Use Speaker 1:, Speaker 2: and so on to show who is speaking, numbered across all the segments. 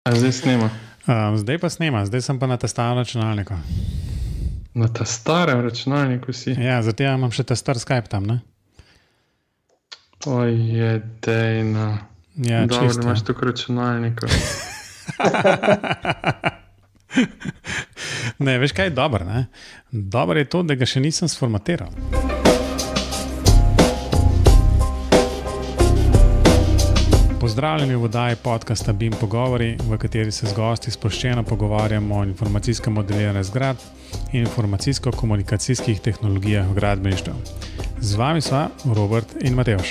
Speaker 1: A zdaj snema?
Speaker 2: Zdaj pa snema, zdaj sem pa na ta starem računalniku.
Speaker 1: Na ta starem računalniku si?
Speaker 2: Ja, zato imam še ta star Skype tam, ne?
Speaker 1: Ojedejno.
Speaker 2: Ja,
Speaker 1: dobro,
Speaker 2: čisto.
Speaker 1: da imaš tako računalnika.
Speaker 2: Ne, veš kaj je dobro, ne? Dobro je to, da ga še nisem sformatiral. Pozdravljeni v oddaji podcasta BIM Pogovori, v kateri se z gosti sproščeno pogovarjamo o informacijskem modeliranju zgradb in informacijsko-komunikacijskih tehnologijah v gradbeništvu. Z vami sva Robert in Matevž.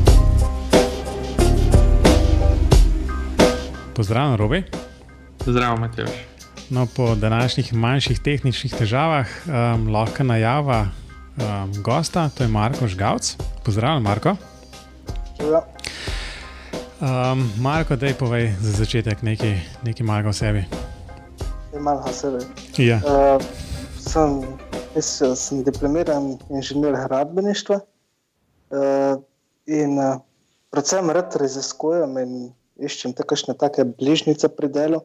Speaker 2: Pozdravljen, Robi.
Speaker 1: Zdravo, Matevž.
Speaker 2: No, po današnjih manjših tehničnih težavah lahko najava gosta, to je Marko Žgavc. Pozdravljen, Marko.
Speaker 3: Ja.
Speaker 2: Marko, daj povej za začetek nekaj malega o sebi.
Speaker 3: Malo o sebi.
Speaker 2: Ja.
Speaker 3: Sem diplomiran inženir gradbeništva in predvsem rad raziskujem in iščem kakšne take bližnjice pri delu.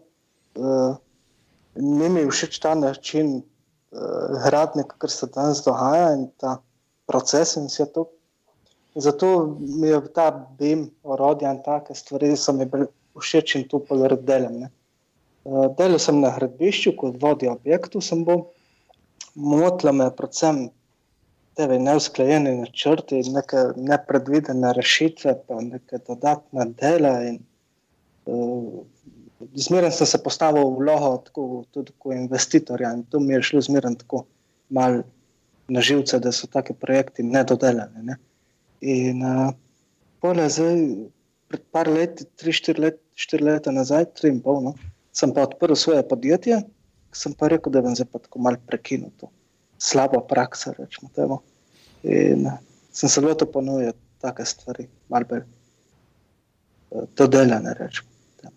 Speaker 3: Ni mi všeč ta način gradnje, kar se danes dogaja in ta proces in vse to. Zato mi je ta BIM, orodja in take stvari so mi bili všeč in to rad delam. Delal sem na gradbišču, kot vodja objektov sem bil. Motila me predvsem te neusklajeni načrti, neke nepredvidene rešitve, pa neke dodatne dela in zmeraj sem se postavil v vlogo tudi kot investitorja in to mi je šlo zmeraj tako malo na živce, da so take projekti nedodelani. Ne? In pole zdaj, pred par leti, 3-4 leta nazaj, 3,5, no, sem pa odprl svoje podjetje, sem pa rekel, da bom zdaj pa tako malo prekinil to slabo prakso, rečemo temu. In sem se lotil ponujati take stvari, malo bolj dodelane, rečemo temu.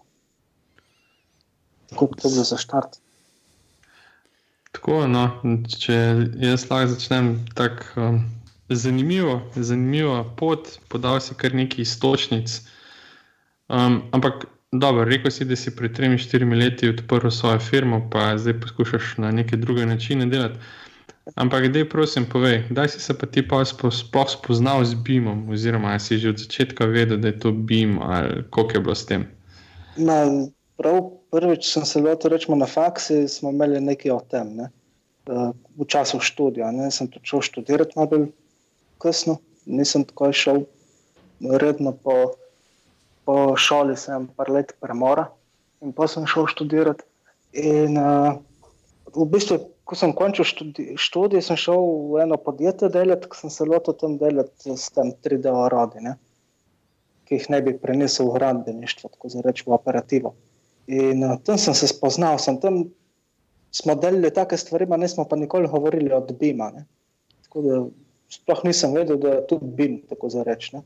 Speaker 3: Tako to bilo za štart.
Speaker 1: Tako, no, če jaz lahko začnem tako zanimivo pot, podal si kar nekaj iztočnic. Ampak, dobro, rekel si, da si pred 3-4 leti odprl svojo firmo, pa zdaj poskušaš na neke druge načine delati. Ampak, daj prosim, povej, kdaj si se pa ti pa sploh spoznal z BIM-om, oziroma si že od začetka vedel, da je to BIM, ali koliko je bilo s tem?
Speaker 3: Prav prvič sem se lotil, rečemo na faksi, smo imeli nekaj o tem, ne? V času študija. Ne? Sem tudi šel študirati malo bolj kasno, nisem takoj šel redno po šoli, sem par let premora in pa sem šel študirati. In v bistvu, ko sem končil študij, sem šel v eno podjetje delati, ko sem se lotil tam delati s tem 3D orodji, ne? Ki jih ne bi prenesel v gradbeništvo, tako za reči v operativo. In tam sem se spoznal, tam smo delali take stvari, ma nismo pa nikoli govorili od BIM-a. Ne? Tako da sploh nisem vedel, da je tudi BIM, tako za reči.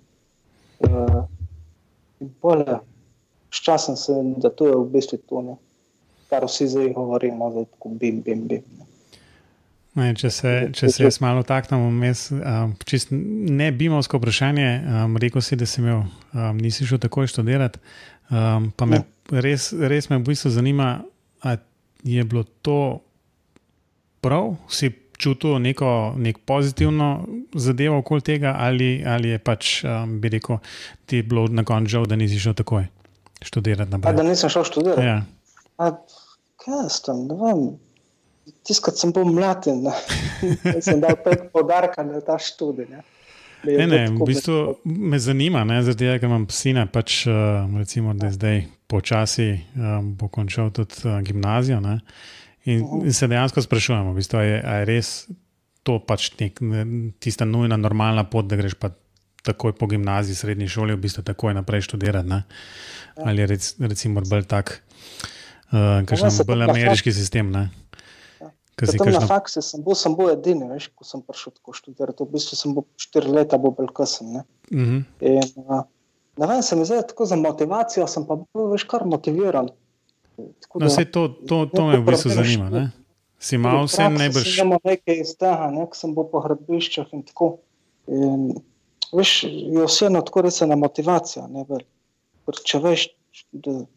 Speaker 3: In pole, s časom se, da to je v bistvu to, ne? Kar vsi zdaj govorimo, da je tako BIM.
Speaker 2: Ne, če se jaz malo taknem vmes, čist ne BIM-ovsko vprašanje, rekel si, da si nisi šel takoj študirati, pa me res me v bistvu zanima, a je bilo to prav? Si čutil nek pozitivno zadevo okoli tega ali je pač, bi rekel, ti je bilo na koncu žal, da nisi šel takoj študirati naprej?
Speaker 3: Da nisem šel študirati?
Speaker 2: Ja.
Speaker 3: Kaj jaz tam, ne vem, tiskrat sem bil mladen, sem dal 5 podarka na ta študij.
Speaker 2: Ne, v bistvu me zanima, zaradi tega, ker imam sina, pač recimo, da zdaj počasi bo končal tudi gimnazijo, ne? In se dejansko sprašujemo, v bistvu, je res to pač tista nujna, normalna pot, da greš pa takoj po gimnaziji, srednji šoli, v bistvu takoj naprej študirati, ne? Ali je recimo bolj tak, kakšen bolj ameriški sistem, ne?
Speaker 3: Tam na faksi sem bil edini, veš, ko sem prišel tako študirati. V bistvu sem bil 4 leta bolj kasen, ne? In ne vem, se mi zdaj tako za motivacijo, sem pa bil, veš, kar motiviran.
Speaker 2: No, vse to me v bistvu zanima, ne? Si imel vse najbrž...
Speaker 3: Sem imel nekaj iz tega, ne, ko sem bil po gradbiščah in tako. In veš, je vseeno tako resena motivacija, ne, ker če veš, da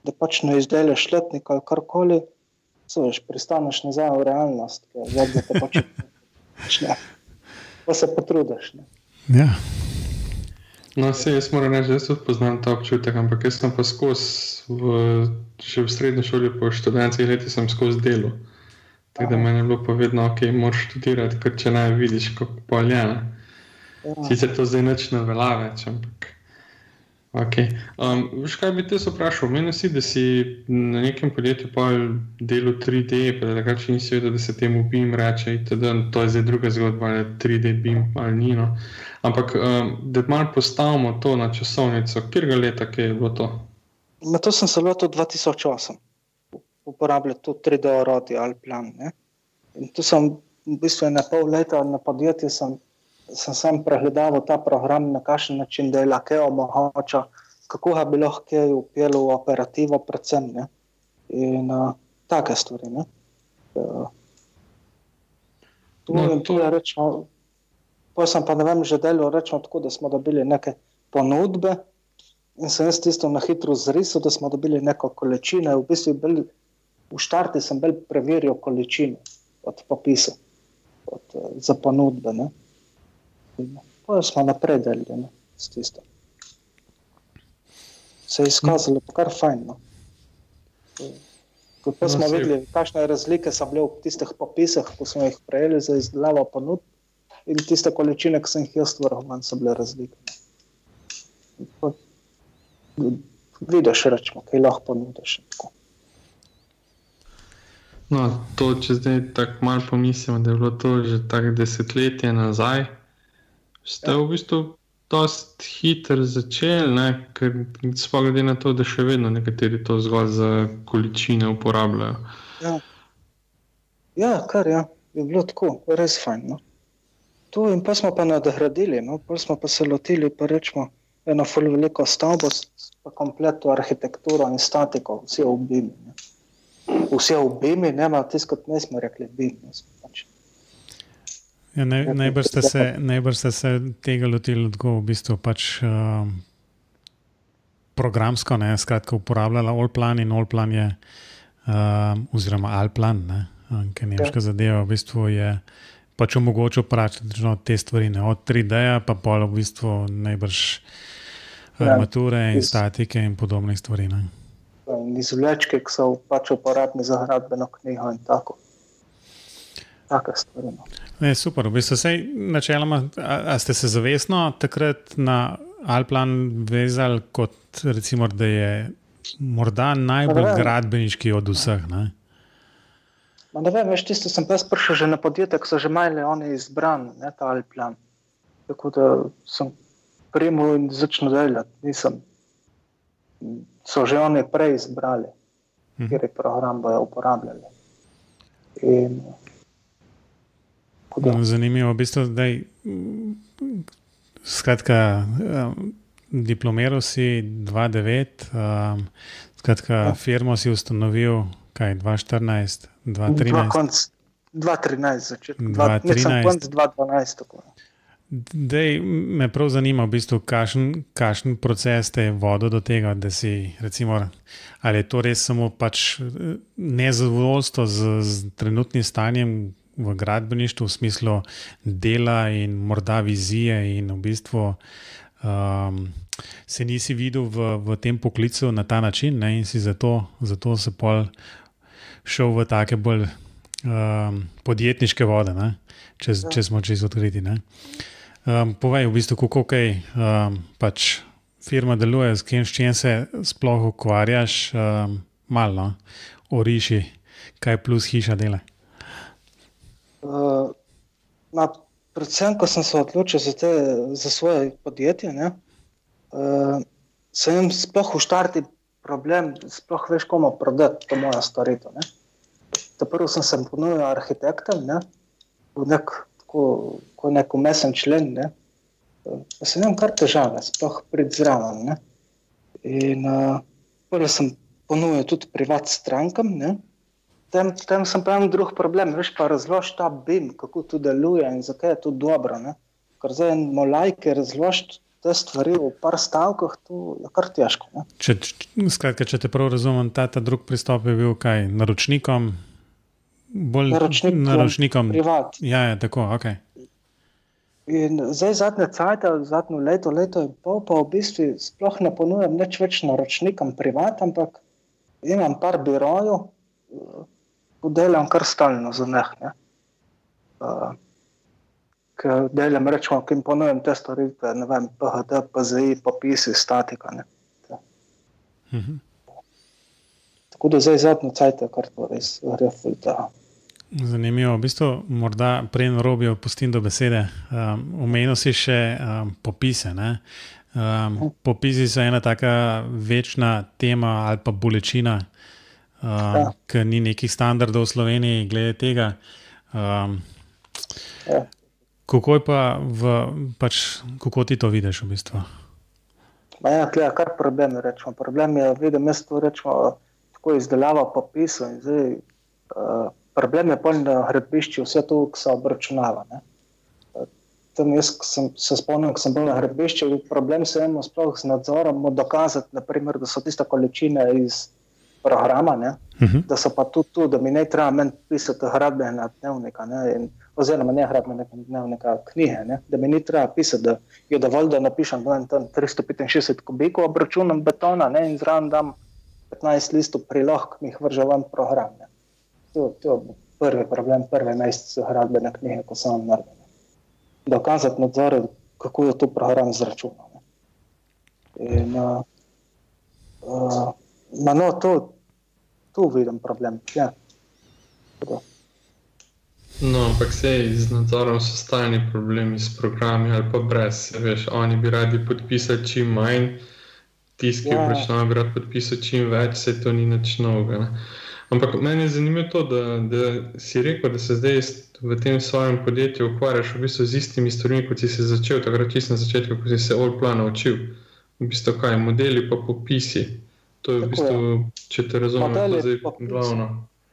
Speaker 3: da pač ne izdelaš letnika ali karkoli, pristaneš nazaj v realnost, ker da te pač ne. Pa se potrudiš. Ne.
Speaker 2: Ja.
Speaker 1: No, jaz moram reči, da jaz tudi poznam ta občutek, ampak jaz sem pa še v srednji šoli, po študentskih letih sem skozi delo. Tako da meni je bilo pa vedno, ok, moraš študirati, ker če ne vidiš, kako poljena. Sicer to zdaj nič ne velja več, ampak ok. Veš, kaj bi te se vprašal? Meni si, da si na nekem podjetju pa delu 3D, pa da takrat še nisi vedel, da se temu BIM reče, itd. To je zdaj druga zgodba, ali 3D BIM ali ni, no. Ampak, da malo postavimo to na časovnico, katerega leta, kaj je bilo to?
Speaker 3: To sem se lotil 2008. Uporabljal to 3D orodje ali plan. Ne? In tu sem v bistvu na pol leta na podjetju sem sam pregledaval ta program, na kakšen način dela, kaj omogoča, kako ga bi lahko kaj upelo v operativo predvsem. Ne? In take stvari. Ne? Tu je rečeno, pa sem pa ne vem, že delal rečemo tako, da smo dobili neke ponudbe in sem jaz tisto na hitro zrisal, da smo dobili neko količine. V bistvu v štarti sem bolj preveril količine od popisa, za ponudbe. Ne? Pa smo naprej delili s tisto. Se je izkazalo pa kar fajn. No? Pa smo videli, kakšne razlike so bile v tistih popisah, ko smo jih prejeli za izdelavo ponudb. In tiste količine, ki sem jih jaz stvoril, manj so bile razlike. Vidiš, rečemo, kaj lahko ponudiš.
Speaker 1: No, to, če zdaj tako malo pomislimo, da je bilo to že tako desetletje nazaj, ste v bistvu dosti hitro začeli, ne? Ker sploh glede na to, da še vedno nekateri to zgolj za količine uporabljajo.
Speaker 3: Ja, kar je bilo tako, res fajn, no. To in pa smo pa nadgradili, no, pa smo pa se lotili, pa rečemo, eno ful veliko stavbo, pa kompletno arhitekturo in statiko, vse v BIM-i. Vse v BIM-i, nema tiskot, ne smo rekli BIM.
Speaker 2: Ja, najbrž ste se tega lotili tako v bistvu pač programsko, ne, skratka uporabljala Allplan in Allplan je, oziroma Allplan, ne, ker nemška zadeva v bistvu je pač omogočil pračiti te stvari, ne, od 3D-ja pa pol v bistvu najbrž armature in statike in podobnih stvari. Ne.
Speaker 3: In izvlečke, ki so pač uporabni za gradbeno knjigo in tako. Take stvari. No.
Speaker 2: Ne, super, v bistvu sej načeloma, a ste se zavestno takrat na Allplan vezali kot recimo, da je morda najbolj gradbeniški od vseh, ne?
Speaker 3: Ne vem, veš, tisto sem pa prišel že na podjetek, so že imeli oni izbran, ne, ta Allplan. Tako da sem primil in začel delati. So že oni prej izbrali, kjer program bojo uporabljali. In,
Speaker 2: zanimivo, v bistvu zdaj, skratka, diplomiral si 2009, skratka, firmo si ustanovil, kaj, 2014, 2013?
Speaker 3: 2013 začetek, 2012 tako.
Speaker 2: Dej, me prav zanima, v bistvu, kakšen proces te je vodil do tega, da si, recimo, ali je to res samo pač nezadovoljstvo z trenutnim stanjem v gradbeništvu, v smislu dela in morda vizije in v bistvu se nisi videl v tem poklicu na ta način, ne, in si zato se pol šel v take bolj podjetniške vode, ne, če smo čisto odkriti, ne. Povej, v bistvu, kako kaj pač firma deluje, s čim se sploh ukvarjaš, malo, oriši, kaj plus hiša dela.
Speaker 3: Predvsem, ko sem se odločil za svoje podjetje, ne, sem sploh v štarti problem, sploh veš, komu prodati to moja storitev. Prvo sem se ponudil arhitektom, ne, ko nek umesen člen, ne, pa se imam kar težave, sploh priti zraven, ne. In prvo sem ponudil tudi privat strankam, ne. Tem sem pa imel drug problem, veš, pa razloži ta BIM, kako to deluje in zakaj je to dobro, ne. Ker zdaj eno lajke razložiti te stvari v par stavkah, to je kar težko. Ne?
Speaker 2: Skratka, če te prav razumem, ta drug pristop je bil kaj? Naročnikom? Naročnikom
Speaker 3: privat.
Speaker 2: Ja, tako, ok.
Speaker 3: In zdaj zadnjo leto in pol, pa v bistvu sploh ne ponujam nič več naročnikom privat, ampak imam par birojev, delam kar stalno za njih. Ker delam, rečemo, ki jim ponujam te storitve, ne vem, PHD, PZI, popisi, statika. Ne. Tako da zdaj zadnjo cajt je kar to res refulta.
Speaker 2: Zanimivo. V bistvu, morda prej Robijo pustim do besede. Omenil si še popise. Ne? Popisi so ena taka večna tema ali pa bolečina, ker ni nekih standardov v Sloveniji glede tega. Kako je kako ti to vidiš v bistvu?
Speaker 3: Kar problem je, rečemo. Problem je, vidim, jaz to rečemo, tako izdelava popisov in zdaj problem je poln na gradbišču, vse to, ki se obračunava. Tam jaz se spomnim, ko sem bil na gradbišču, problem se imamo sploh z nadzorom dokazati, naprimer, da so tiste količine iz programa, ne? Da so pa tudi tu, da mi ne treba meni pisati gradbenega dnevnika, ne? Oziroma ne gradbenega dnevnika, knjige, ne? Da mi ni treba pisati, da je dovolj, da napišem 365 kubikov obračunam betona, ne? In zraven dam 15 listov prilog, ki mi jih vrže ven program. Ne? To je prvi problem, prvi mesec gradbene knjige, ko sem naredil. Dokazati nadzore, kako je to program zračunal. In tu vidim problem. Ja.
Speaker 1: No, ampak z nadzorom so stalni problemi s programi ali pa brez. Veš, oni bi radi podpisali čim manj, tisti, ki obračunajo, bi radi podpisali čim več, se to ni nič novega. Ampak meni je zanimivo to, da si rekel, da se zdaj v tem svojem podjetju ukvarjaš v bistvu z istimi stvarmi, kot si se začel, takrat čisto na začetku, ko si se Allplan naučil. V bistvu kaj, modeli pa popisi. To je v bistvu, če te razumem, to zdaj glavno.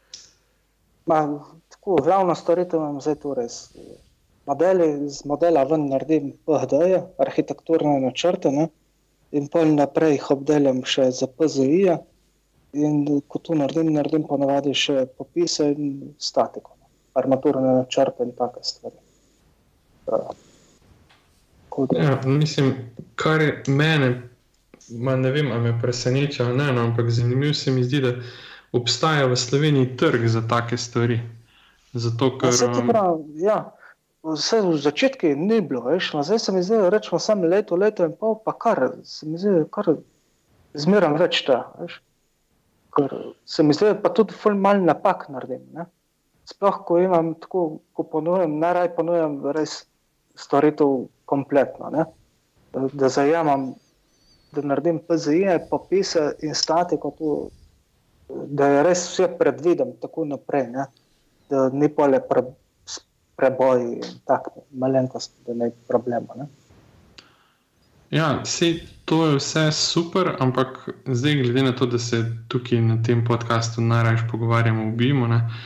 Speaker 3: Tako, glavno storitev imam zdaj to res. Z modela ven naredim PHD-je, arhitekturne načrte, ne? In pol naprej jih obdelam še za PZI-je. In ko to naredim ponavadi še popise in statiko, armaturne načrte in take stvari.
Speaker 1: Mislim, kar je mene, ne vem, ali me preseneča ali ne, ampak zanimivo se mi zdi, da obstaja v Sloveniji trg za take stvari. Zato, ker...
Speaker 3: Vse v začetku ni bilo, veš, zdaj se mi zdi, rečemo samo leto in pol, pa kar, se mi zdi, kar zmeram več ta, veš. Ker se mi zdi, pa tudi malo napak naredim. Ne? Sploh, ko imam tako, ko ponujam, najraj ponujam res storitev kompletno. Ne? Da zajemam, da naredim PZI-je, popise in statiko, da je res vse predvidem tako naprej, ne? Da ni pole preboj in tak malenkost, da ne je problema. Ne?
Speaker 1: Ja, to je vse super, ampak zdaj glede na to, da se tukaj na tem podcastu najrajš pogovarjamo o BIM-u,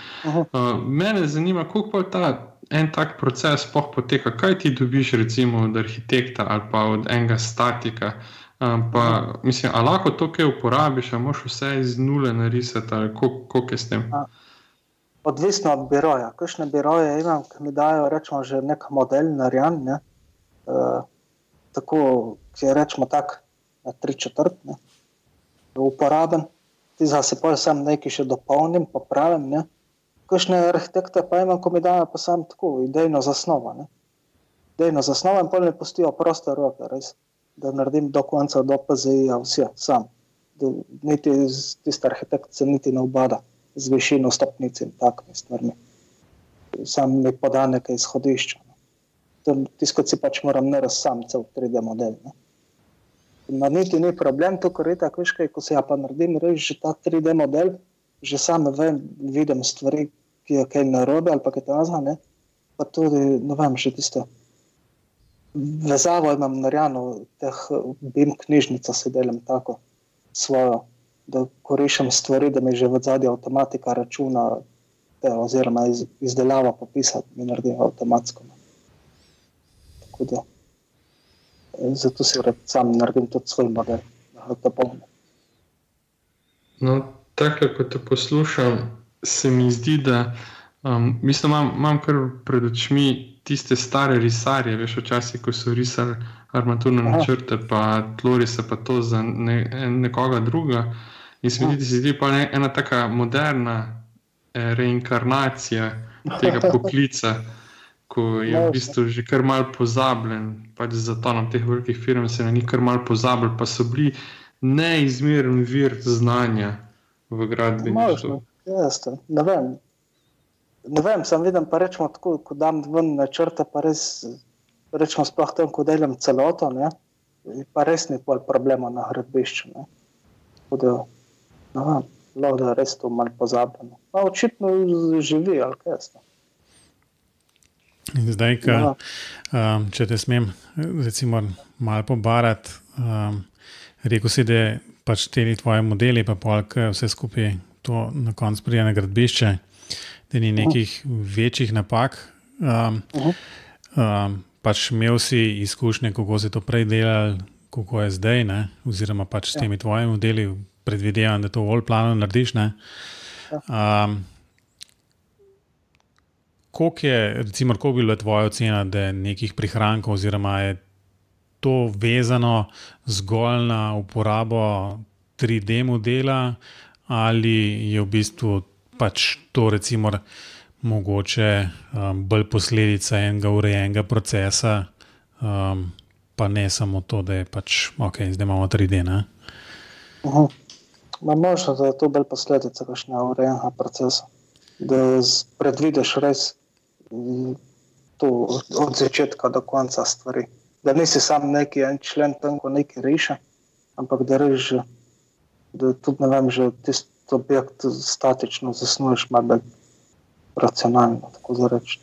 Speaker 1: mene zanima, koliko pa en tak proces sploh poteka, kaj ti dobiš recimo od arhitekta ali pa od enega statika, pa mislim, a lahko to kaj uporabiš, a moš vse iz nule narisati, ali koliko je s tem?
Speaker 3: Odvisno od biroja. Kakšne biroje imam, ki mi dajo, rečemo, že nek model narejen, ne? Tako, ki je rečemo tak na 3/4, ne, uporaben. Ti se pa sam nekaj še dopolnim, popravim, ne. Kakšne arhitekte pa imam, ko mi dajo pa sam tako, idejno zasnovo, ne. Idejno zasnovo in pol mi pustijo proste roke, res, da naredim do konca, do PZI-ja vse, sam. Da niti tiste arhitekt se niti ne obada z višino stopnic in takimi stvarmi. Sam mi poda nekaj izhodišča. Tisto, kot si pač moram narediti sam cel 3D model. Ne. Niti ni problem, to, kar je tako, veš kaj, ko se ja pa naredim res že ta 3D model, že sam vidim stvari, ki je kaj narobe ali pa kaj tazga, ne, pa tudi, ne vem, že tiste vezavo imam narejeno, teh BIM knjižnica si delam tako svojo, da koriščem stvari, da mi že v zadnji avtomatika računa, oziroma izdelava popisa mi naredim avtomatsko. Tako da. In zato si sam naredim tudi svoj model.
Speaker 1: No, tako kot te poslušam, se mi zdi, da imam kar pred očmi tiste stare risarje, veš, včasih, ko so risali armaturne načrte, pa tlorise, pa to za nekoga druga. In se mi zdi pa ena taka moderna reinkarnacija tega poklica, ko je v bistvu že kar malo pozabljen, pač zato nam teh velikih firm se na njih kar malo pozabljen, pa so bili neizmeren vir znanja v gradbeništvu.
Speaker 3: Možno, ne vem, sam vidim pa rečemo tako, ko dam ven načrte, pa res rečemo sploh tem, ko delam celoto, ne, pa res ni pol problema na gradbišču, ne. Tako da, ne vem, lahko da je res to malo pozabljeno. Pa očitno živi, ali kaj jaz.
Speaker 2: In zdaj, če te smem recimo malo pobarati, rekel si, da pač teli tvoje modeli, pa polk vse skupaj to na koncu prije na gradbišče, da ni nekih večjih napak. Pač imel si izkušnje, kako si to prej delal, kako je zdaj, ne? Oziroma pač s temi tvojimi modeli, predvidevam, da to v all-planu narediš, ne? Koliko bi bila tvoja ocena, da je nekih prihrankov, oziroma je to vezano zgolj na uporabo 3D modela, ali je v bistvu pač to recimo mogoče bolj posledica enega urejenega procesa, pa ne samo to, da je pač, zdaj imamo 3D, ne?
Speaker 3: Možno, da je to bolj posledica kakšnega urejenega procesa, da predvidiš res to od začetka do konca stvari. Da nisi sam neki en člen tam, ko neki riše, ampak da res že, da tudi ne vem, že tisti objekt statično zasnuješ malo bolj racionalno, tako da reči.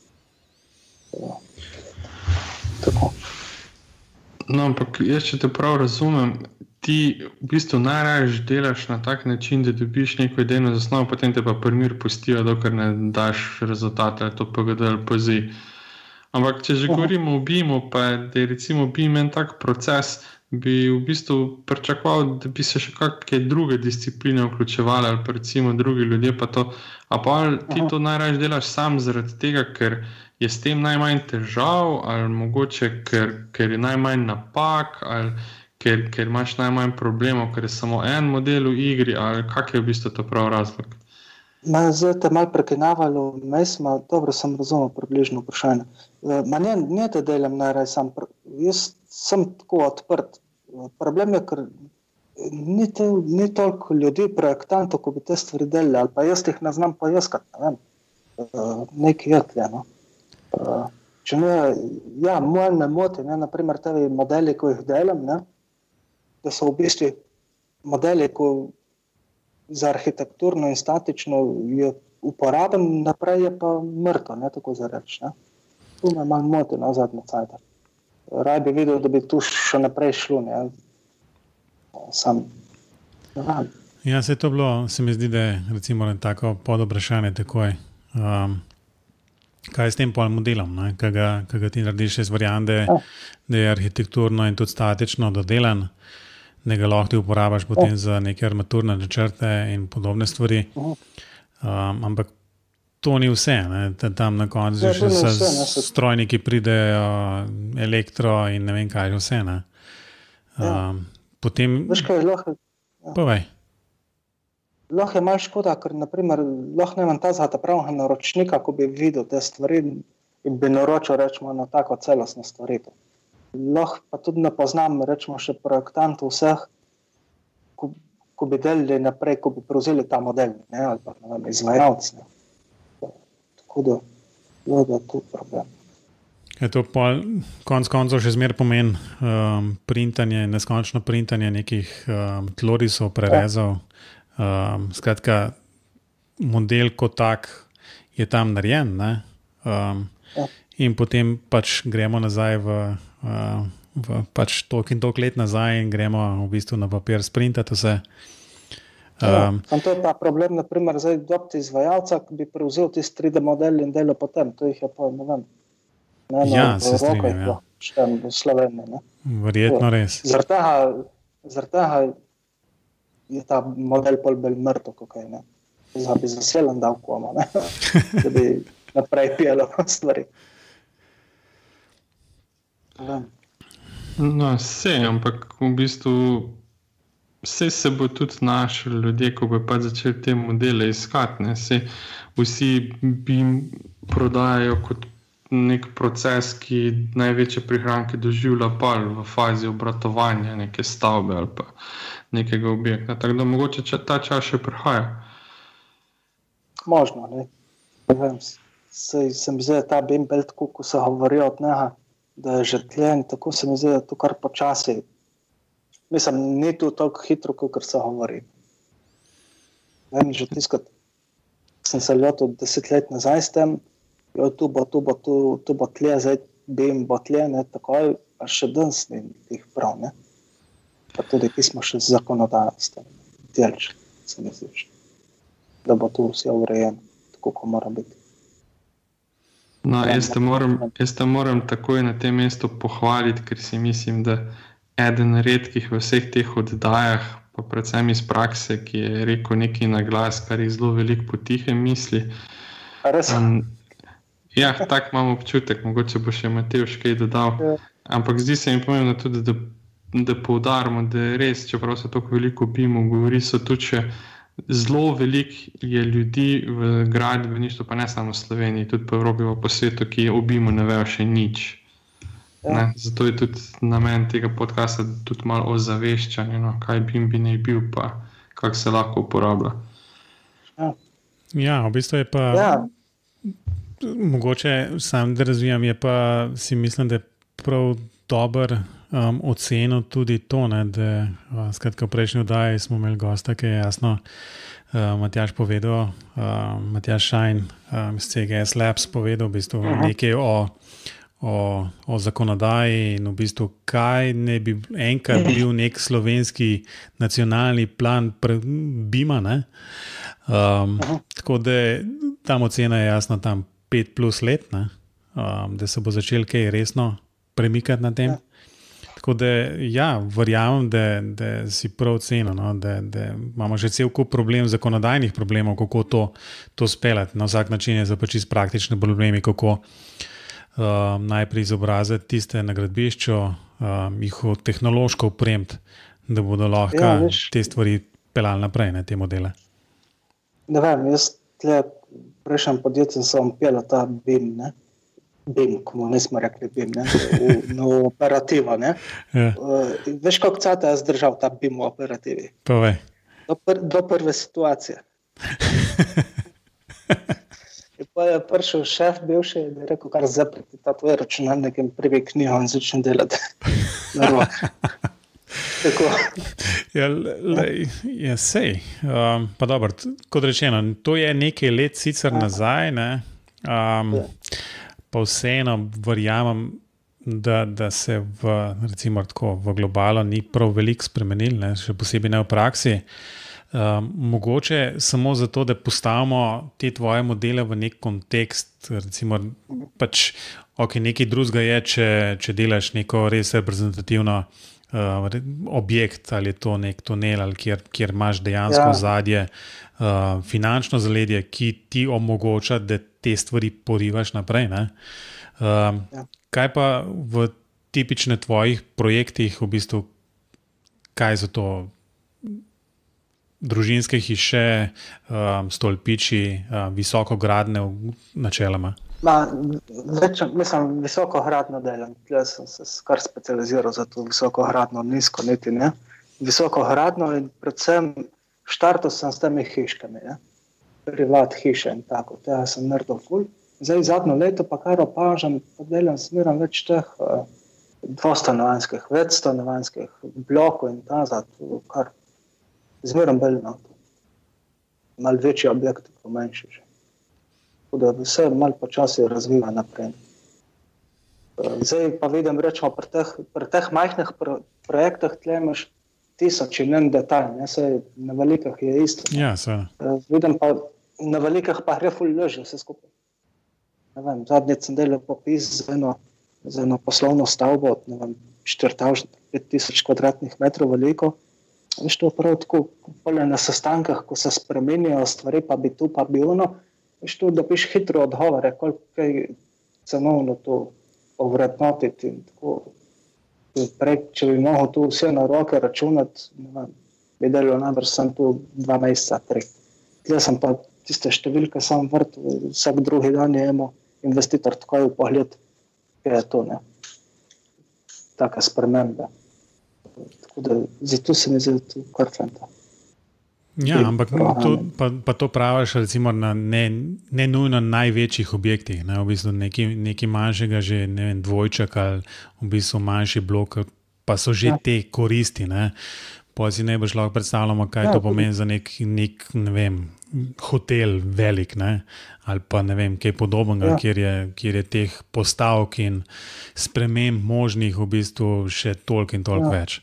Speaker 3: Tako.
Speaker 1: No, ampak jaz, če te prav razumem, ti v bistvu najraje delaš na tak način, da dobiš neko idejno zasnovo, potem te pa primir pustijo, dokler ne daš rezultate, ali to PGD ali PZ. Ampak če že govorimo o BIM-u, pa da je recimo BIM en tak proces, bi v bistvu pričakoval, da bi se še kakšne druge discipline vključevali, ali pa recimo drugi ljudje pa to. A pa ti to najraje delaš sam zaradi tega, ker je s tem najmanj težav, ali mogoče, ker je najmanj napak, ali ker imaš najmanj problemov, ker je samo en model v igri, ali kak je v bistvu to prav razlog?
Speaker 3: Zdaj te malo prekinavalo, dobro sem razumel približno vprašanje. Ne da delam najraje sam, jaz sem tako odprt. Problem je, ker ni toliko ljudi, projektantov, ko bi te stvari delali, ali pa jaz jih ne znam poiskati, ne vem, nekaj je tle, no. Če ne, malo me moti, ne, naprimer tevi modeli, ko jih delam, ne, da so v bistvu modeli, ko za arhitekturno in statično je uporaben, naprej je pa mrtvo, ne, tako za reči, ne. Tu me malo moti na zadnje cajte. Raj bi videl, da bi tu še naprej šlo, ne. Sam.
Speaker 2: Ja, se je to bilo, se mi zdi, da je recimo tako podobrašanje takoj. Kaj je s tem pol modelom, ne? Kaj ga ti narediš iz variante, da je arhitekturno in tudi statično dodelan, da ga lahko ti uporabaš potem za neke armaturne načrte in podobne stvari. Ampak to ni vse, ne? Tam na koncu še strojniki pridejo, elektro in ne vem kaj vse, ne? Potem...
Speaker 3: Veš kaj, lahko...
Speaker 2: Povej.
Speaker 3: Lahko je malo škoda, ker naprimer lahko nemam tazata pravega naročnika, ko bi videl te stvari in bi naročil, rečemo, na tako celostno stvaritev. Lahko pa tudi ne poznam, rečemo, še projektantov vseh, ko bi delili naprej, ko bi prevzeli ta model, ne, ali pa, ne vem, izvajalci, ne. Tako da je to problem.
Speaker 2: Je to konec koncev še zmer pomeni printanje, neskončno printanje nekih tlorisov, prerezov. Skratka, model kot tak je tam narejen, ne? In potem pač gremo nazaj v pač toliko in toliko let nazaj in gremo v bistvu na papir sprintati vse.
Speaker 3: To je pa problem, naprimer, zdaj dobiti izvajalca, ki bi prevzel tisti 3D model in delal potem. To jih je pa, ne vem.
Speaker 2: Ja, se strinjam, ja.
Speaker 3: štem v Sloveniji. Ne?
Speaker 2: Verjetno res.
Speaker 3: Zaradi tega je ta model pol bolj mrtev, kako je, ne. Zdaj bi zaselen dal koma, ne, da bi naprej pijalo stvari.
Speaker 1: No, ampak v bistvu se bo tudi našli ljudje, ko bo pa začeli te modele iskati, ne, vsi bi prodajajo kot nek proces, ki največje prihranke doživlja pol v fazi obratovanja neke stavbe ali pa nekega objekta. Tako da mogoče ta čas še prihaja.
Speaker 3: Možno, ne. Vem, se mi zdi, ta BIM-belt, ko se govori od njega, da je že tljen, tako se mi zdi, da to kar počasi. Mislim, ni to toliko hitro, kot se govori. Vem, že tiskrat sem se ljubil 10 let nazaj s tem, tu bo tlje, zdaj BIM bo tlje, ne, takoj, a še danes ni tih prav, ne. Pa tudi, ki smo še zakonodajo s tem delč, se mi zdi, da bo tu vse urejeno, tako, ko mora biti.
Speaker 1: No, jaz te moram takoj na tem mestu pohvaliti, ker si mislim, da eden redkih v vseh teh oddajah, pa predvsem iz prakse, ki je rekel nekaj na glas, kar jih zelo veliko potihe misli.
Speaker 3: Res?
Speaker 1: Ja, tak imam občutek, mogoče bo še Matevž kaj dodal, ampak zdi se mi pomembno tudi, da poudarimo, da je res, čeprav se toliko veliko BIM-u govori, so tudi še zelo veliko je ljudi v gradbeništvu, pa ne samo v Sloveniji, tudi po Evropi, pa po svetu, ki o BIM-u ne vejo še nič. Ne? Zato je tudi namen tega podcasta tudi malo ozaveščanje, no, kaj BIM bi naj bil, pa kako se lahko uporablja.
Speaker 2: Ja, v bistvu je pa mogoče sam, da razvijam, je pa si mislim, da je prav dober ocenil tudi to, ne, da skratka v prejšnji oddaji smo imeli gosta, ki je jasno Matjaž povedal, Matjaž Šajn iz CGS Labs povedal v bistvu nekaj o zakonodaji in v bistvu kaj ne bi enkrat bil nek slovenski nacionalni plan BIM-a, ne. Tako da tam ocena je jasno tam 5+ let, ne, da se bo začel kaj resno premikati na tem. Tako da, ja, verjamem, da si prav cenil, no, da imamo že cel kup zakonodajnih problemov, kako to speljati. Na vsak način je za pa čisto praktične problemi, kako najprej izobraziti tiste na gradbišču, jih tehnološko opremiti, da bodo lahko te stvari peljali naprej, ne, te modele.
Speaker 3: Ne vem, jaz tle prejšnjem podjetju sem peljal ta BIM, ne. BIM, komu nismo rekli BIM, ne, v operativo, ne. Veš, kako cata je zdržal ta BIM v operativi?
Speaker 2: Povej.
Speaker 3: Do prve situacije. Pa je prišel šef bivši in je rekel, kar zapreti ta tvoj računalnik in prvi knjigo in začne delati. Tako.
Speaker 2: Ja, sej. Pa dobro, kot rečeno, to je nekaj let sicer nazaj, ne. Pa vseeno verjamem, da se recimo tako, v globalu ni prav veliko spremenil, ne, še posebej ne v praksi. Mogoče samo zato, da postavimo te tvoje modele v nek kontekst, recimo pač, nekaj drugega je, če delaš neko res reprezentativno objekt, ali je to nek tunel, ali kjer imaš dejansko ozadje, finančno zaledje, ki ti omogoča, da te stvari porivaš naprej, ne? Kaj pa v tipične tvojih projektih, v bistvu, kaj so to družinske hiše, stolpiči, visokogradne načeloma?
Speaker 3: Mislim, visokogradno delam. Tukaj sem se kar specializiral za to visokogradno, nizko niti, ne. Visokogradno in predvsem štartal sem s temi hiškami, ne. Privat hiše in tako. Tega sem naredil ful. Zdaj zadnjo leto pa kar opažam, pa delam smeram več teh dvostanovanjskih, večstanovanjskih blokov in kar zmeram bolj na to. Malo večji objekt, pa manjši že. Tako da vse malo počasi razvija naprej. Zdaj pa vidim, rečemo, pri teh majhnih projektih tle imaš 1000 in en detalj, ne, saj na velikih je isto.
Speaker 2: Ja, seveda.
Speaker 3: Vidim pa, na velikih pa gre ful lažje vse skupaj. Ne vem, zadnjič sem delal popis za eno za eno poslovno stavbo, 4000-5000 kvadratnih metrov veliko. Veš, to prav tako, na sestankah, ko se spremenijo stvari, pa bi tu, pa bi ono, veš, to dobiš hitro odgovore, koliko je cenovno to ovrednotiti. In tako, prej, če bi mogel tu vse na roke računati, ne vem, bi delal najbrž sem tu 2 meseca, 3. Tle sem pa tiste številke sam vrtel, vsak drugi dan je imel investitor takoj v pogled, kaj je to, ne. Take spremembe. Tako da, zato se mi zdi to kar fanta.
Speaker 2: Ja, ampak pa to praviš recimo na ne nujno največjih objektih, ne, v bistvu nekaj manjšega, že ne vem, dvojček ali v bistvu manjši blok, pa so že te koristi, ne. Pa si najbrž lahko predstavljamo, kaj to pomeni za nek, ne vem, hotel velik, ne, ali pa ne vem, kaj podobnega, kjer je teh postavk in sprememb možnih v bistvu še toliko in toliko več.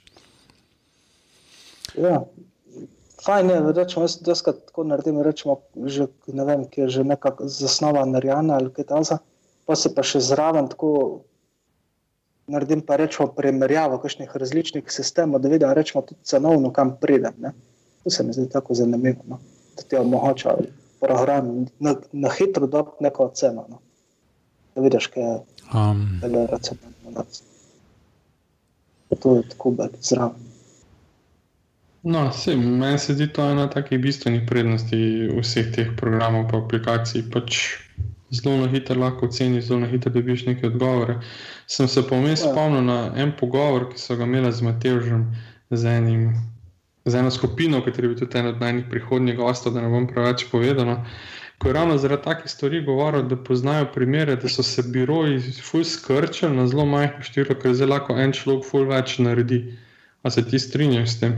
Speaker 3: Ja, fajn je, rečemo, jaz doskrat tako naredim, rečemo, že, ne vem, ki je že nekako zasnova narejena ali kaj taza, pa se pa še zraven tako naredim pa rečemo primerjavo kakšnih različnih sistemov, da vidim rečemo tudi cenovno, kam pridem, ne. To se mi zdi tako zanimivo, no, da ti omogoča program na hitro dobiti neko ceno, no. Da vidiš, kaj je racionalno. To je tako bolj zraven.
Speaker 1: No, meni se zdi to ena takih bistvenih prednosti vseh teh programov pa aplikacij, pač zelo na hitro lahko oceniš, zelo na hitro dobiš neke odgovore. Sem se pomeni spomnil na en pogovor, ki so ga imela z Matevžem, z eno skupino, kateri je bil tudi en od najnih prihodnjih gostov, da ne bom preveč povedano, ko je ravno zaradi takih stvari govoril, da poznajo primere, da so se biroji ful skrčili na zelo majhno število, ker zdaj lahko en človek ful več naredi. A se ti strinjaš s tem?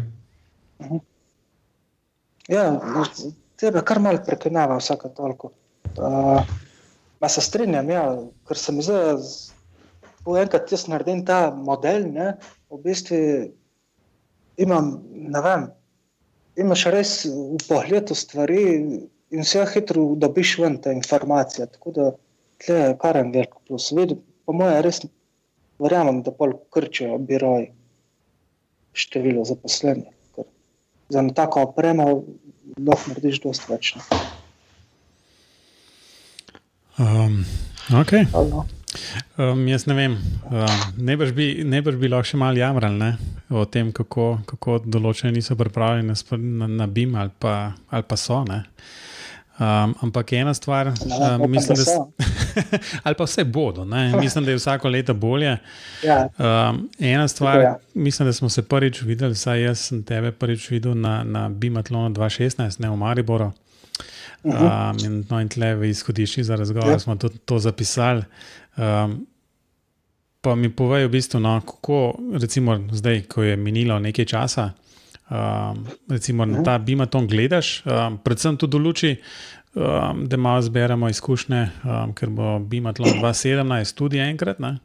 Speaker 3: Ja, tebe kar malo prekinjava vsaka toliko. Se strinjam, ja, ker se mi zdaj, enkrat jaz naredim ta model, ne, v bistvu imam, ne vem, imaš res v pogledu stvari in vse hitro dobiš ven te informacije, tako da tle je kar en velik plus. Po moje res verjamem, da pol krčijo biroji število zaposlenih, ker za tako opremo lahko narediš dosti več.
Speaker 2: Ok. Jaz ne vem, najbrž bi lahko še malo jamrali, ne, o tem, kako določene niso pripravljeni na BIM ali pa so, ne. Ampak ena stvar, mislim, da ali pa vse bodo, ne, mislim, da je vsako leto bolje. Ena stvar, mislim, da smo se prvič videli, saj jaz sem tebe prvič videl na BIM-atlonu 2016, ne, v Mariboru. In tle v izhodišči za razgovor smo to zapisali. Pa mi povej v bistvu, no, kako recimo zdaj, ko je minilo nekaj časa, recimo na ta BIM-atlon gledaš, predvsem tudi v luči, da malo zberemo izkušnje, ker bo BIM-atlon 2017 tudi enkrat, ne.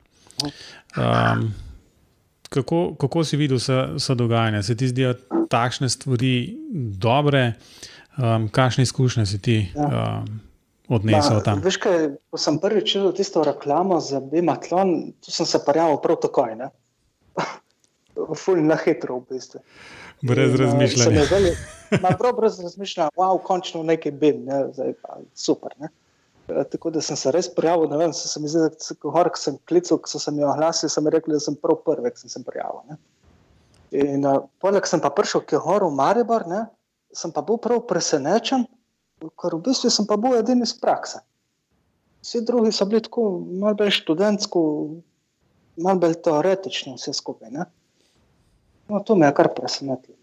Speaker 2: Kako si videl vse dogajanje? Se ti zdijo takšne stvari dobre? Kakšne izkušnje si ti odnesel tam?
Speaker 3: Veš kaj, ko sem prvič videl tisto reklamo za BIM-atlon, tu sem se prijavil prav takoj, ne? Ful na hitro v bistvu.
Speaker 2: Brez razmišljanja.
Speaker 3: Prav brez razmišljanja, wow, končno nekaj BIM, ne? Zdaj pa super, ne? Tako da sem se res prijavil, ne vem, se mi zdi, ko sem klical, ko sem jo oglasil, sem rekel, da sem prav prvi, ko sem prijavil, ne? In poleg sem pa prišel k Horu Maribor, ne? Sem pa bil prav presenečen, ker v bistvu sem pa bil edini iz prakse. Vsi drugi so bili tako malo bolj študentsko, malo bolj teoretično vse skupaj, ne? No, to me je kar presenetilo.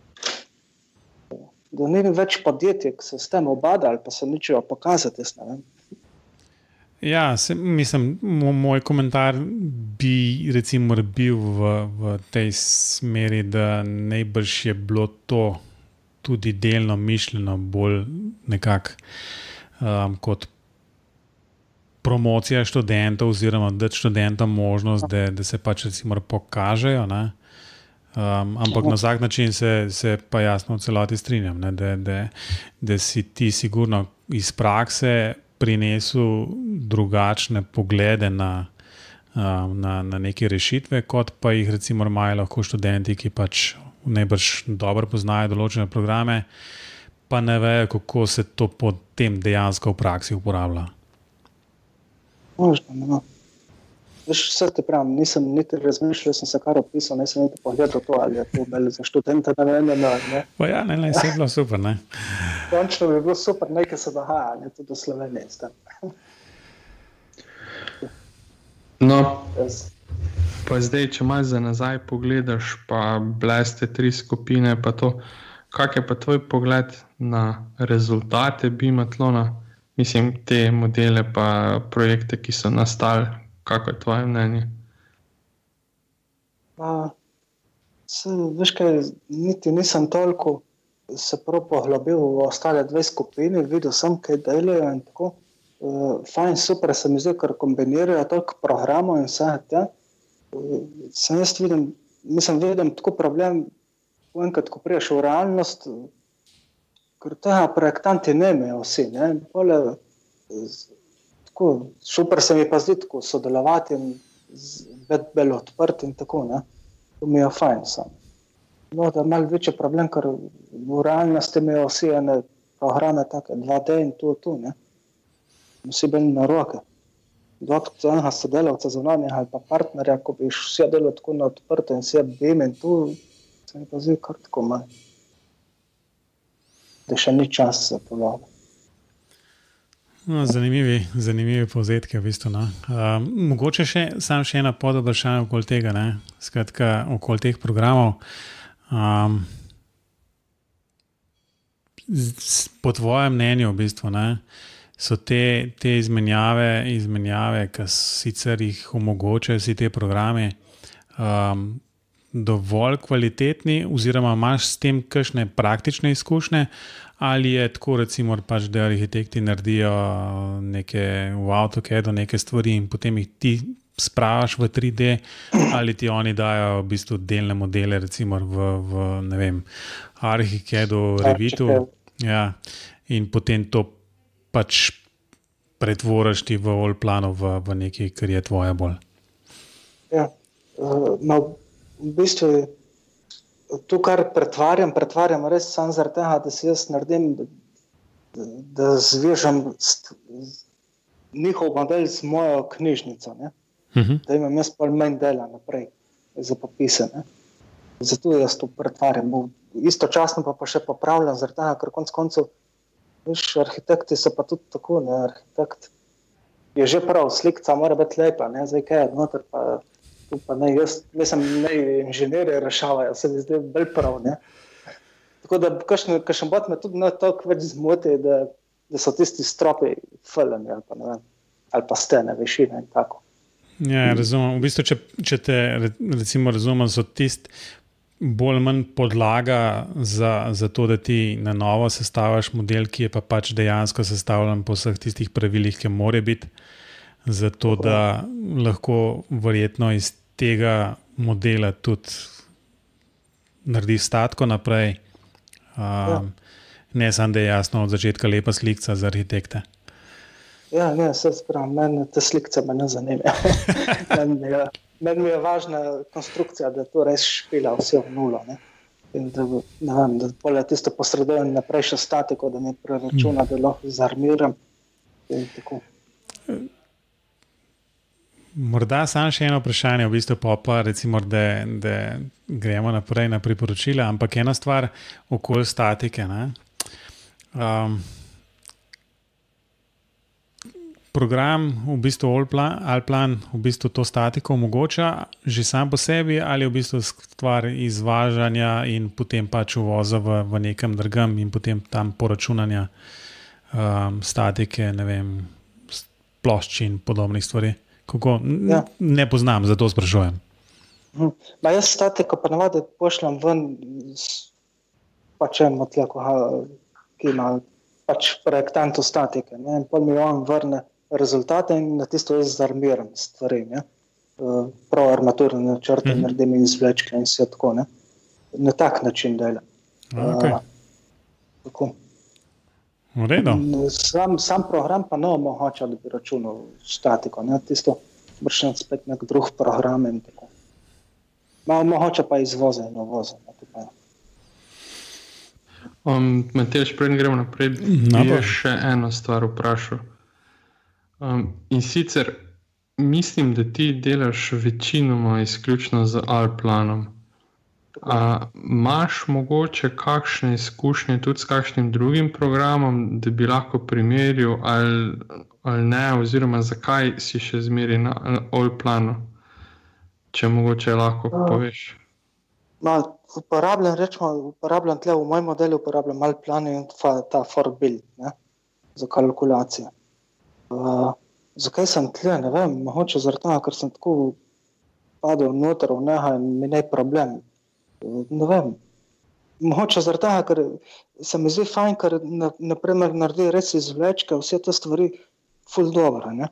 Speaker 3: Da ni več podjetij, ki se s tem obada ali pa se ničejo pokazati, jaz ne vem.
Speaker 2: Ja, mislim, moj komentar bi recimo bil v tej smeri, da najbrž je bilo to tudi delno mišljeno bolj nekako kot promocija študentov oziroma dati študentom možnost, da se pač recimo pokažejo, ne. Ampak na vsak način se pa jasno v celoti strinjam, ne, da si ti sigurno iz prakse prinesel drugačne poglede na na neke rešitve, kot pa jih recimo imajo lahko študenti, ki pač najbrž dobro poznajo določene programe, pa ne vejo, kako se to potem dejansko v praksi uporablja.
Speaker 3: Možno, no. Veš, vse te pravim, nisem niti razmišljal, sem se kar opisal, nisem niti pogledal to, ali je to beli za študenta, ne.
Speaker 2: Pa ja, ne, se je bilo super, ne.
Speaker 3: Končno bi bilo super, nekaj se dogaja, ne, tudi v Sloveniji.
Speaker 1: No, pa zdaj, če malo za nazaj pogledaš, pa bleste 3 skupine, pa to, kak je pa tvoj pogled na rezultate biatlona, mislim, te modele pa projekte, ki so nastali, kako je tvoje mnenje?
Speaker 3: Veš kaj, niti nisem toliko se prav poglobil v ostale 2 skupini, videl sem, kaj delajo in tako. Fajn, super se mi zdi, ker kombinirajo toliko programov in vse te. Sem jaz vidim tako problem, enkrat, ko priješ v realnost, ker tega projektanti ne imajo vsi. Ne? Tako, super se mi pa zdi tako sodelovati in biti odprt in tako. Ne? To mi je fajn sam. No, da je malo večji problem, ker v realnosti imajo vsi ene programe take 2D in tu, ne? Vsi bili na roke. Doktor enega sodelavca zunanjega ali pa partnerja, ko bi vse delo tako na odprto in vse bim in tu, se mi pa zdi kar tako malo. Da še ni čas za polavo.
Speaker 2: No, zanimivi povzetki v bistvu. No. Mogoče samo še ena podobršanja okoli tega, ne? Skratka, okoli teh programov. Po tvojem mnenju v bistvu, ne? So te izmenjave, ki sicer jih omogočajo vsi te programi, dovolj kvalitetni, oziroma imaš s tem kakšne praktične izkušnje, ali je tako recimo, pač, da arhitekti naredijo neke v AutoCAD-u neke stvari in potem jih ti spravaš v 3D, ali ti oni dajo v bistvu delne modele, recimo v ne vem, ArchiCAD-u, Revitu, ja, in potem to pač pretvoriš ti v Allplanu v nekaj, kar je tvoje bolj.
Speaker 3: Ja, no, v bistvu to, kar pretvarjam res samo zaradi tega, da si jaz naredim, da zvežem njihov model z mojo knjižnico, ne? Da imam jaz pol manj dela naprej za popise. Ne? Zato jaz to pretvarjam. Istočasno pa še popravljam zaradi tega, ker konec koncev arhitekti so pa tudi tako, ne, arhitekt je že prav, slikca mora biti lepa, ne, zdaj kaj je noter, pa ne, jaz mislim, ne, inženirje rešavajo, se mi zdaj bolj prav, ne. Tako da, kakšen bot me tudi ne toliko več zmoti, da so tisti stropi fëljeni, ali pa ne vem, ali pa stene, višine in tako.
Speaker 2: Ja, razumem. V bistvu, če te recimo razumem, so tisti bolj manj podlaga za to, da ti na novo sestaviš model, ki je pa pač dejansko sestavljen po vseh tistih pravilih, ki mora biti, zato da lahko verjetno iz tega modela tudi narediš statko naprej. Ne samo, da je jasno od začetka lepa slikca za arhitekte.
Speaker 3: Ja, ne, se spravim, meni te slikce me ne zanima. Meni mi je važna konstrukcija, da to res špila vse v nulo. Ne? In da, ne vem, da polje tisto posredujem naprej še statiko, da mi preračuna, da lahko zarmiram. In tako.
Speaker 2: Morda samo še eno vprašanje, v bistvu pa recimo, da gremo naprej na priporočila, ampak ena stvar okoli statike. Ne? Program, v bistvu Allplan, v bistvu to statiko omogoča že sam po sebi, ali v bistvu stvar izvažanja in potem pač uvoza v nekem drugem in potem tam poračunanja statike, ne vem, plošč in podobnih stvari. Kako? Ja. Ne poznam, zato sprašujem.
Speaker 3: Jaz statiko pa navadi pošljam ven pač en motleko, ki ima pač projektantu statike. Ne? In pol mi on vrne rezultate in na tisto jaz zarmiram stvari. Ne? Prav armaturne načrte naredim in izvlečke in vse tako. Ne? Na tak način delam.
Speaker 2: Okay.
Speaker 3: Tako.
Speaker 2: V redu.
Speaker 3: Sam program pa ne omogoča, da bi računal statiko. Ne? Tisto vršen spet nek drug program in tako. Mogoče pa izvoze in uvoze.
Speaker 1: Matej, preden gremo naprej, bi še eno stvar vprašal. In sicer mislim, da ti delaš večinoma izključno z Alplanom. Imaš mogoče kakšne izkušnje tudi s kakšnim drugim programom, da bi lahko primerjal ali ne, oziroma zakaj si še zmeri na Alplanu, če mogoče lahko poveš?
Speaker 3: Uporabljam tle v mojem modelu, uporabljam Alplan in ta ForBuild, ne, za kalkulacijo. Zakaj sem tle, ne vem, mogoče zaradi tega, ker sem tako padel noter v neha in mi ne problem. Ne vem, mogoče zaradi tega, ker se mi zdi fajn, ker naprimer naredi res izvlečke, vse te stvari ful dobro, ne.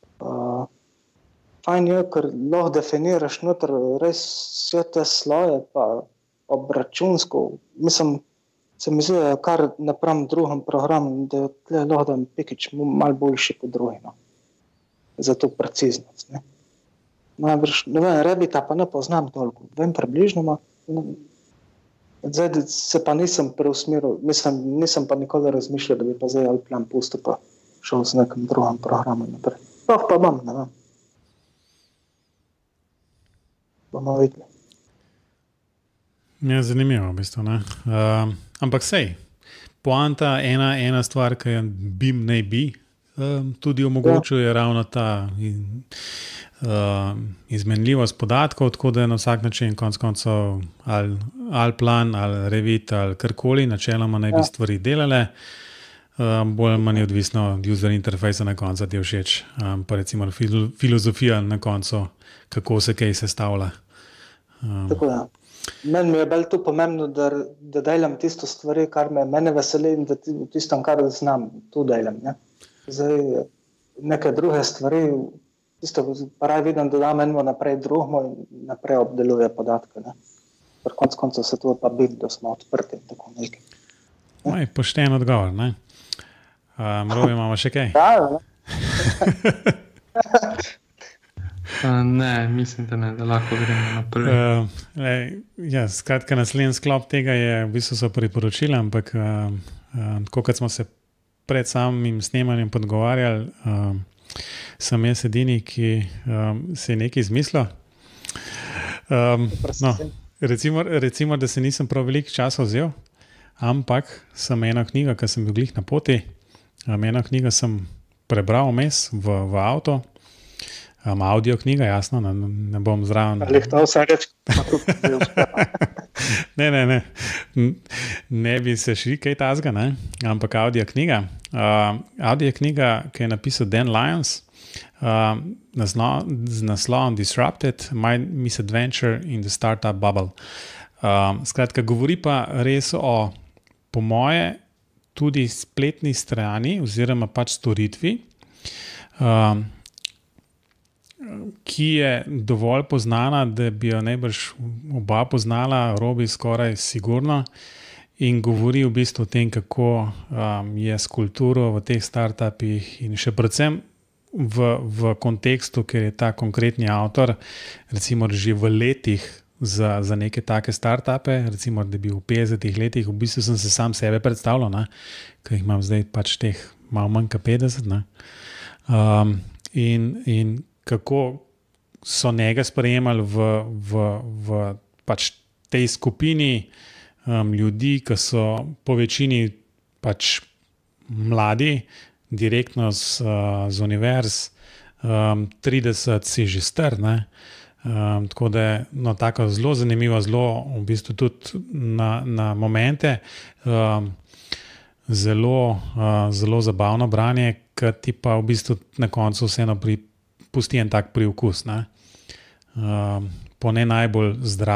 Speaker 3: Fajn je, ker lahko definiraš noter res vse te sloje, pa obračunsko, mislim, se mi zdi, kar napram drugim programom, da tle lahko da pikič malo boljši kot drugi, no. Za to preciznost, ne. Najbrž, ne vem, Rebita pa ne poznam toliko, vem približno, zdaj se pa nisem preusmeril, mislim, nisem pa nikoli razmišljal, da bi pa zdaj Alplan pustil pa šel z nekim drugim programom naprej. Pa bom, ne vem. Bomo videli.
Speaker 2: Ja, zanimivo v bistvu, ne. Ampak sej, poanta ena stvar, ki je BIM naj bi, tudi omogočuje ravno ta izmenljivost podatkov, tako da je na vsak način konec koncev ali Alplan, ali Revit, ali karkoli, načeloma naj bi stvari delale. Bolj manj je odvisno od user interfejsa na koncu, ti je všeč, pa recimo filozofija na koncu, kako se kaj sestavlja.
Speaker 3: Tako je. Meni je bolj to pomembno, da delam tisto stvari, kar mene veseli in da tistem, kar znam, to delam, ne. Zdaj, neke druge stvari, tisto pa raj vidim, da dam eno naprej drugmo in naprej obdeluje podatke, ne. Pri koncu se to pa BIM, da smo odprti in tako nekaj.
Speaker 2: Moj, pošten odgovor, ne. Robi, imamo še kaj?
Speaker 1: Ne, mislim, da ne, da lahko gremo naprej.
Speaker 2: Skratka, naslednji sklop tega je v bistvu so priporočila, ampak tako kot smo se pred samim snemanjem podgovarjali, sem jaz edini, ki se je nekaj izmislil. Recimo, da se nisem prav veliko časa vzel, ampak sem eno knjigo, ki sem bil glih na poti, eno knjigo sem prebral vmes v avto, audio knjiga, jasno, ne bom zraven.
Speaker 3: Ali to vse reč?
Speaker 2: Ne. Ne bi se šli kaj tazga, ne? Ampak audio knjiga. Audio knjiga, ki je napisal Dan Lyons, z naslovom Disrupted, My Misadventure in the Startup Bubble. Skratka, govori pa res o, po moje, tudi spletni strani oziroma pač storitvi, ki je dovolj poznana, da bi jo najbrž oba poznala, Robi skoraj sigurno, in govori v bistvu o tem, kako je s kulturo v teh startupih in še predvsem v kontekstu, ker je ta konkretni avtor recimo že v letih za neke take startupe, recimo da bi v 50 letih, v bistvu sem se sam sebe predstavljal, ne, ker jih imam zdaj pač teh malo manj kot 50, ne. In kako so njega sprejemali v pač tej skupini ljudi, ki so po večini pač mladi, direktno z univerz, 30 si že star, ne. Tako da je tako zelo zanimivo, zelo v bistvu tudi na momente zelo zabavno branje, ki ti pa v bistvu na koncu vseeno pusti en tak priokus, ne. Po ne najbolj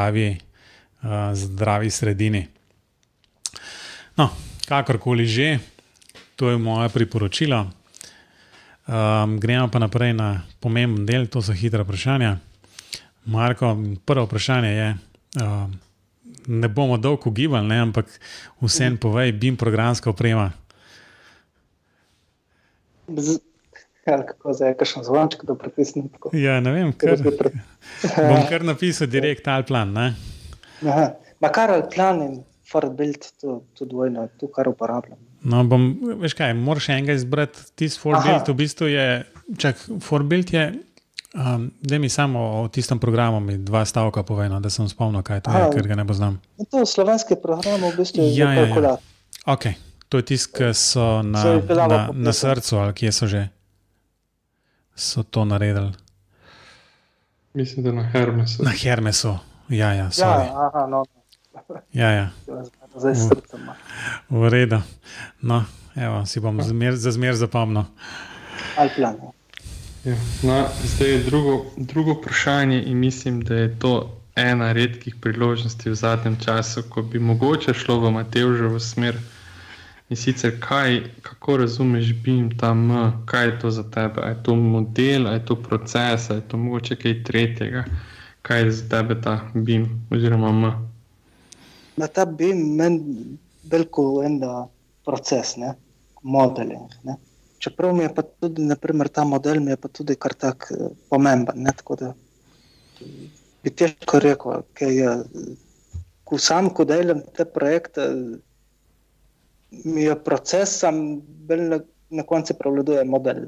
Speaker 2: zdravi sredini. No, kakorkoli že, to je moje priporočilo. Gremo pa naprej na pomemben del, to so hitra vprašanja. Marko, prvo vprašanje je, ne bomo dolgo ugibali, ne, ampak vseeno povej, BIM programska oprema.
Speaker 3: kako zdaj, kakšen zvonček, da pritisnem tako.
Speaker 2: Ja, ne vem, bom kar napisal direkt Alplan, ne?
Speaker 3: Aha. Ma kar Alplan in ForBuild, to dvojno, to kar uporabljam.
Speaker 2: No, veš kaj, moraš enega izbrati, tisti ForBuild v bistvu je, ForBuild je, da mi samo o tistem programu mi 2 stavka povejno, da sem spomnil, kaj to je, ker ga ne poznam.
Speaker 3: To je slovenski program, v bistvu je za kalkulator.
Speaker 2: Ok, to je tisti, ki so na srcu, ali kje so že? So to naredili?
Speaker 1: Mislim, da na Hermesu.
Speaker 2: Na Hermesu, ja, sorry.
Speaker 3: Ja, aha, no.
Speaker 2: Ja.
Speaker 3: Zdaj srcem.
Speaker 2: V redu. No, evo, si bom za zmer zapomnil.
Speaker 3: Alplan.
Speaker 1: Ja, no, zdaj je drugo vprašanje in mislim, da je to ena redkih priložnosti v zadnjem času, ko bi mogoče šlo v Matevževo smer. In sicer, kako razumeš BIM, ta M, kaj je to za tebe? A je to model, a je to proces, a je to mogoče kaj tretjega? Kaj je za tebe ta BIM oziroma M?
Speaker 3: Na ta BIM meni veliko en proces, ne? Modeling. Ne? Čeprav mi je pa tudi, naprimer, ta model mi je pa tudi kar tak pomemben, ne? Tako da bi težko rekel, kaj je, ko delam te projekte, mi je proces, sam na koncu prevladuje model.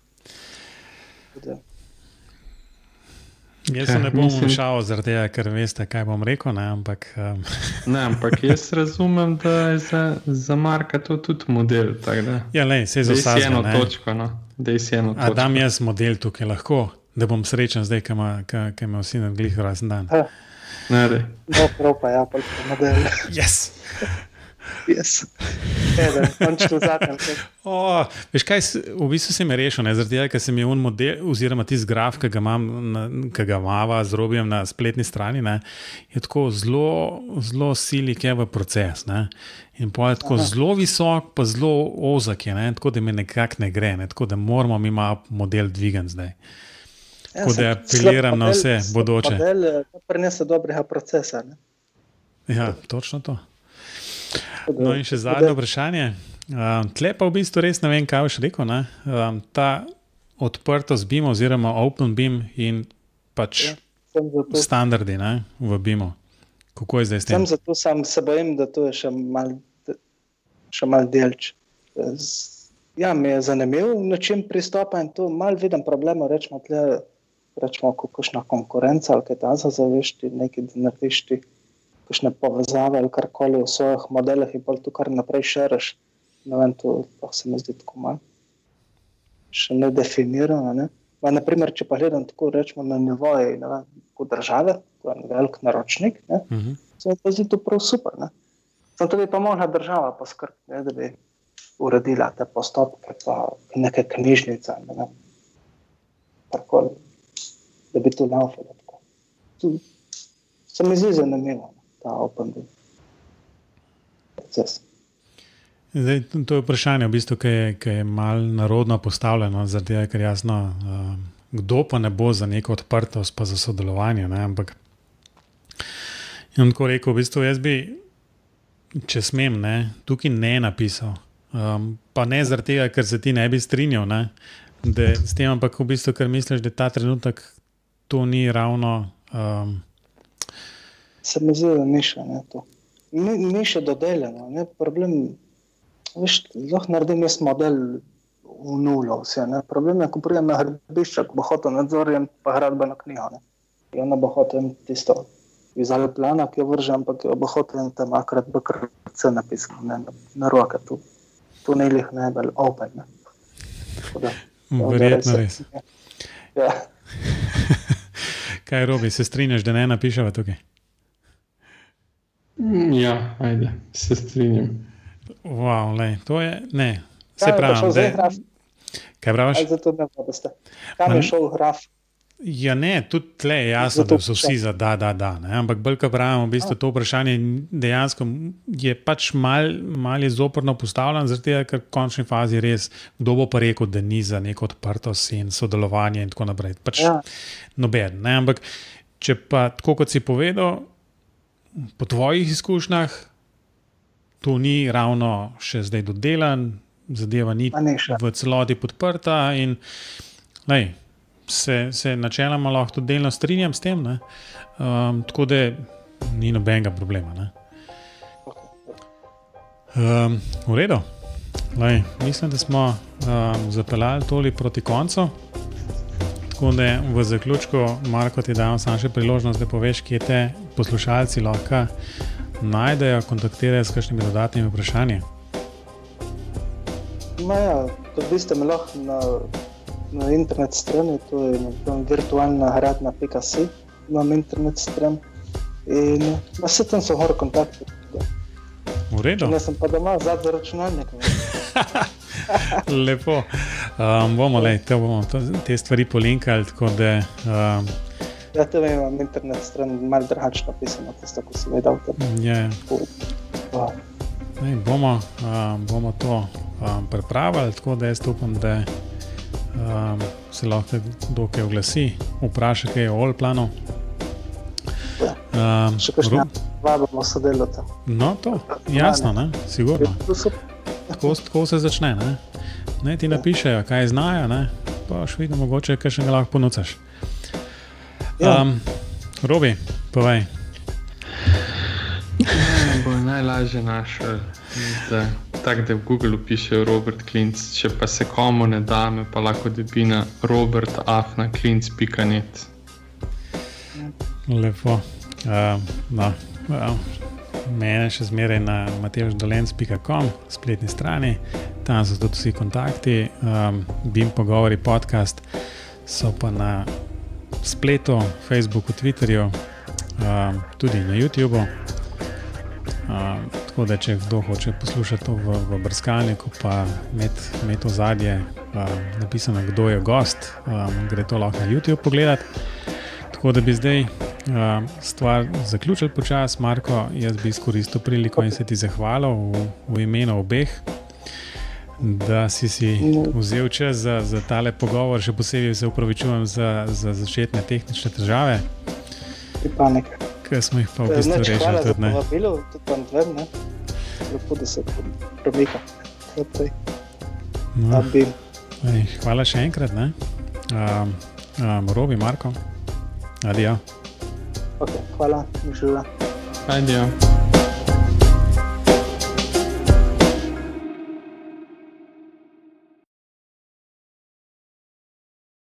Speaker 2: Jaz se ne bom vmešal zaradi tega, ker veste, kaj bom rekel, ne, ampak...
Speaker 1: Ne, ampak jaz razumem, da je za Marka to tudi model, tako da...
Speaker 2: Ja, lej, sej za vsega, ne.
Speaker 1: Dej si eno točko, no. Dej si eno točko.
Speaker 2: A dam jaz model tukaj lahko, da bom srečen zdaj, ki me vsi na glih razen dan.
Speaker 1: Ne, dej.
Speaker 3: No, prav pa ja, pa model.
Speaker 2: Yes!
Speaker 3: Yes. Končno zatem.
Speaker 2: Veš kaj, v bistvu se mi rešil, ne, zaradi tega, ker sem je un model, oziroma tisti graf, ki ga imava z Robijem na spletni strani, ne, je tako zelo silik je v proces, ne, in pa je tako zelo visok, pa zelo ozak je, ne, tako da mi nekako ne gre, ne, tako da moramo mi malo model dvigati zdaj. Tako da apeliram na vse bodoče.
Speaker 3: Model prinese dobrega procesa, ne.
Speaker 2: Ja, točno to. No in še zadnje vprašanje. Tle pa v bistvu res ne vem, kaj boš rekel, ne? Ta odprtost BIM oziroma Open BIM in pač standardi, ne, v BIM-u. Kako je zdaj s tem?
Speaker 3: Zato se bojim, da to je še mal delč. Ja, mi je zanimiv način pristopa in to mal vidim problema, rečemo, kakšna konkurenca ali kaj ta zavešti, nekaj da narediš ti kakšne povezave ali karkoli v svojih modelih in bolj tu kar naprej šeriš. Ne vem, to se mi zdi tako malo. Še ne definirano, ne. Naprimer, če pa gledam tako, rečemo, na nivoji, ne vem, kot države, to je velik naročnik, ne, se mi pa zdi to prav super, ne. Samo to bi pa mogla država poskrbiti, ne, da bi uredila te postopke, pa neke knjižnice, ne vem, karkoli, da bi to laufalo tako. To se mi zdi zanimivo, ta Open BIM proces.
Speaker 2: Zdaj, to je vprašanje, v bistvu, ki je malo narodno postavljeno, zaradi tega, ker jasno, kdo pa ne bo za neko odprtost, pa za sodelovanje, ne, ampak in tako rekel, v bistvu, jaz bi, če smem, ne, tukaj ne napisal, pa ne zaradi tega, ker se ti ne bi strinjal, ne, da s tem, ampak v bistvu, ker misliš, da ta trenutek to ni ravno...
Speaker 3: Se mi zdi, da ni še, ne, to. Ni še dodeljeno, ne, problem, veš, lahko naredim jaz model v nulo vse, ne, problem je, ko prijem na gradbišče, ko bo hotel nadzorjem pa gradbeno knjigo, ne, in ona bo hotel tisto iz Alplana, ki jo vrže, ampak jo bo hotel tam akrat BKC napisano, ne, na roke, tu ne lih najbolj open, ne.
Speaker 2: Verjetno res.
Speaker 3: Ja.
Speaker 2: Kaj, Robi, se strinjaš, da ne napiševa tukaj?
Speaker 1: Ja, ajde, se strinjam.
Speaker 2: Wow, lej, to je, ne, se pravim, da... Kaj praviš?
Speaker 3: Zato ne boste. Kam je šel graf?
Speaker 2: Ja, ne, tudi tle je jasno, da so vsi za da, ne, ampak bolj, ko pravim, v bistvu to vprašanje dejansko je pač mal je zoprno postavljeno, zaradi tega, ker v končni fazi res, kdo bo pa rekel, da ni za neko odprtost in sodelovanje in tako naprej. Pač noben, ne, ampak če pa, tako kot si povedal, po tvojih izkušnjah, to ni ravno še zdaj dodelan, zadeva ni v celoti podprta in lej, se načeloma lahko tudi delno strinjam s tem, ne? Tako da ni nobenega problema. Ne? V redu. Lej, mislim, da smo zapeljali toli proti koncu. Tako da v zaključku, Marko, ti dajem samo še priložnost, da poveš, kje te poslušalci lahko najdejo, kontaktirajo s kakšnimi dodatnimi vprašanji.
Speaker 3: Dobiste me lahko na internet strani, to je virtualnahradna.si, imam internet stran in vse tam so hore kontakti.
Speaker 2: V redu.
Speaker 3: Ne sem pa doma zadnji računalnik.
Speaker 2: Lepo. Bomo te stvari polinkali, tako da...
Speaker 3: Ja, to imam internet stran, malo drugačno napisano, tisto, ko sem vedel.
Speaker 2: Bomo to pripravili, tako da jaz upam, da se lahko dokaj oglasi, vpraša kaj o Allplanu.
Speaker 3: Še kakšne vabimo sodelati.
Speaker 2: No, to, jasno, ne, sigurno. Tako se začne, ne. Ne, ti napišejo, kaj znajo, ne, pa še vidno mogoče, kaj še ga lahko ponucaš. Robi, povej.
Speaker 1: Bo najlažje našel, tako da v Google pišejo Robert Klinc, če pa se komu ne da, me pa lahko dobi na robert@klinc.net.
Speaker 2: Lepo. Mene še zmeraj na matevždolenc.com spletni strani, tam so tudi vsi kontakti, BIM Pogovori podcast so pa na spletu, Facebooku, Twitterju, tudi na YouTubeu. Tako da, če kdo hoče poslušati to v brskalniku, pa imeti ozadje napisano, kdo je gost, gre to lahko na YouTube pogledati. Tako da bi zdaj stvar zaključili počas. Marko, jaz bi izkoristil priliko in se ti zahvalil v imenu obeh, da si vzel čas za tale pogovor. Še posebej se opravičujem za začetne tehnične težave, ki smo jih pa v bistvu rešili.
Speaker 3: Hvala za povabilo, tudi vam dvem, ne? Lepo, da se premika.
Speaker 2: Hvala še enkrat, ne? Robi, Marko, adijo.
Speaker 3: Ok, hvala, živela.
Speaker 1: Adijo.